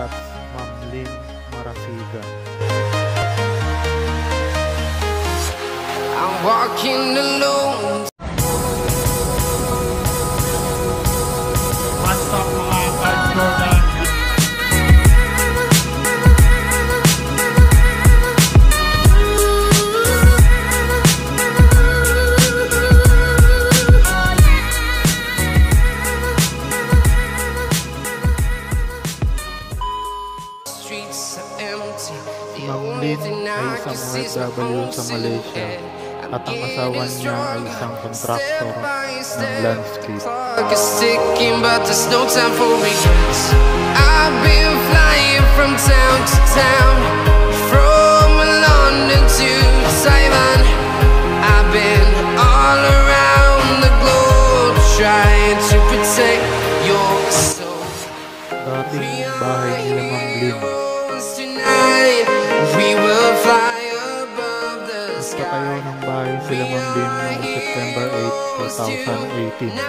Congrats, Ma'am Lhynn Marasigan. I'm walking alone. Wazzzuuuppp Mga KaJordan. Si Ma'am Lhynn ay isang OFW sa Malaysia at ang asawa niya ay isang kontraktor ng landscape. I've been flying from town to town, from London to Taiwan. I've been all around the globe trying to protect your soul. Dating bahay nila Ma'am Lhynn. We will fly above the sky. Nagpatayo ng bahay sila Ma'am Lhynn noong September 8, 2018.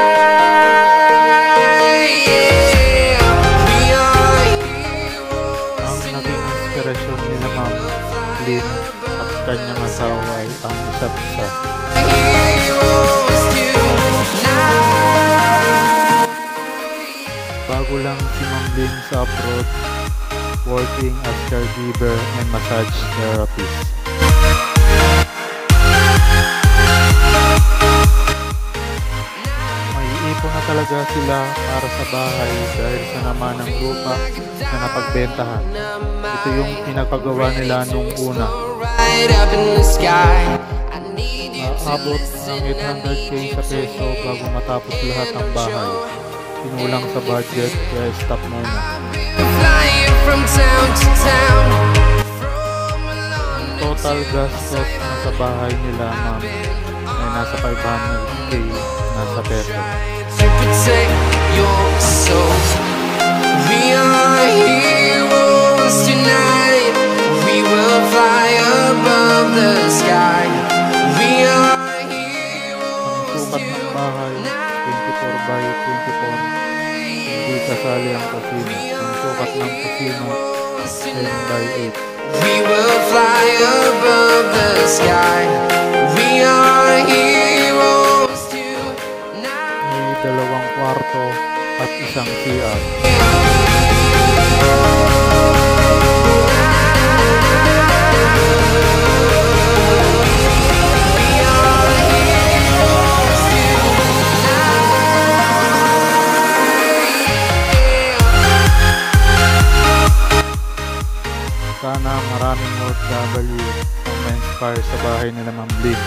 Ang naging inspirasyon nila Ma'am Lhynn at kanyang asawa ay ang isa't isa. Bago lang si Ma'am Lhynn sa abroad, working as caregiver and massage therapist. Maiipon na talaga sila para sa bahay dahil sa naman ng lupa na napagbentahan. Ito yung pinapagawa nila nung una. Aabot ng 800k sa peso bago matapos lahat ng bahay. Pinulang sa budget kaya stop muna. Ang total gastos sa bahay nila Ma'am ay nasa 500k na sa peso. We are heroes tonight. We will fly above the sky. We are heroes Ang sukat ng bahay 24 by 24. Hindi kasali ang kusina. Ang sukat ng kusina 10 by 8. We will fly above the sky. We are heroes tonight. May 2 kwarto at isang CR. Sana maraming OFW ang ma-inspire sa bahay nila Ma'am Lhynn.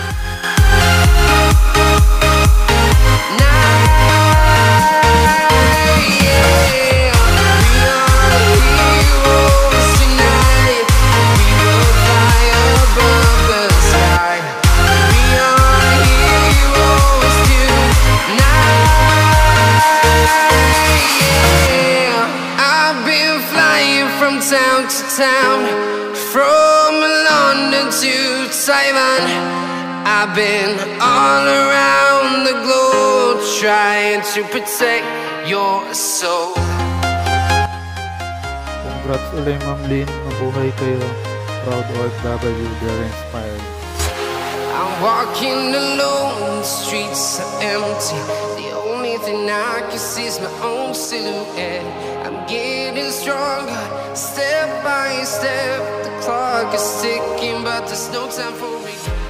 Town to town, from London to Taiwan. I've been all around the globe trying to protect your soul. Congrats ulit Ma'am Lhynn, mabuhay kayo. Proud OFW, they're inspired. I'm walking alone, the streets are empty. The only thing I can see is my own silhouette. I'm getting stronger, step by step. The clock is ticking, but there's no time for regret.